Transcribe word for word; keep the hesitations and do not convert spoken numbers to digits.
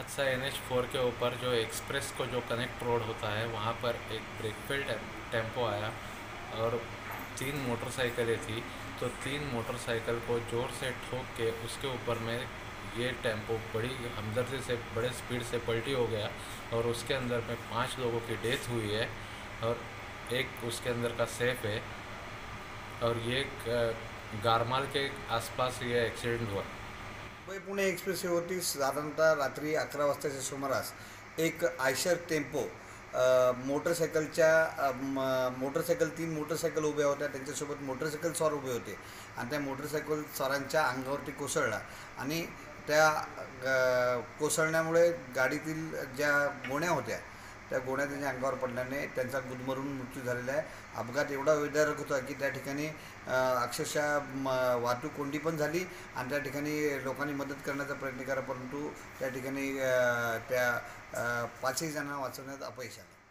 हादसा N H four के ऊपर जो एक्सप्रेस को जो कनेक्ट रोड होता है वहाँ पर एक ब्रेकफील्ड टेम्पो आया और तीन मोटरसाइकिलें थी। तो तीन मोटरसाइकिल को ज़ोर से ठोक के उसके ऊपर में ये टेम्पो बड़ी हमदर्दी से बड़े स्पीड से पलटी हो गया और उसके अंदर में पांच लोगों की डेथ हुई है और एक उसके अंदर का सेफ है। और ये गारमाल के आसपास ये एक्सीडेंट हुआ। मुंबई पुणे एक्सप्रेसवेवरती साधारणतः रात्री अकरा वाजताच्या सुमारास एक आयशर टेम्पो मोटरसायकलच्या मोटरसायकल तीन मोटरसायकल उभ्या होत्या, त्यांच्यासोबत मोटरसायकल स्वार उभे होते आणि त्या मोटरसायकल स्वारांच्या अंगावरती कोसळला आणि त्या कोसळण्यामुळे गाडीतील ज्या गोण्या होत्या त्या गोण्या त्यांच्या अंगावर पडल्याने त्यांचा गुदमरून मृत्यू झालेला आहे। अपघात एवढा वेदनादायक होता की त्या ठिकाणी अक्षरशः वाहतूक कोंडी पण झाली आणि त्या ठिकाणी लोकांनी मदत करण्याचा प्रयत्न केला, परंतु त्या ठिकाणी त्या पाचही जणांना वाचवण्यात अपयश आले।